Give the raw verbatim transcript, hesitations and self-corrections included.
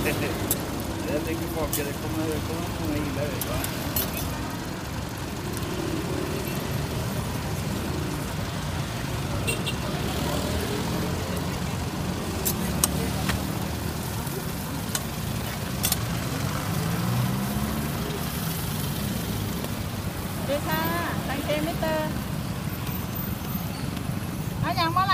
Dale que porque de comer de comer y la verdad. ดีค่ะตังเกมมิเตอร์เอาอย่างเมื่อไร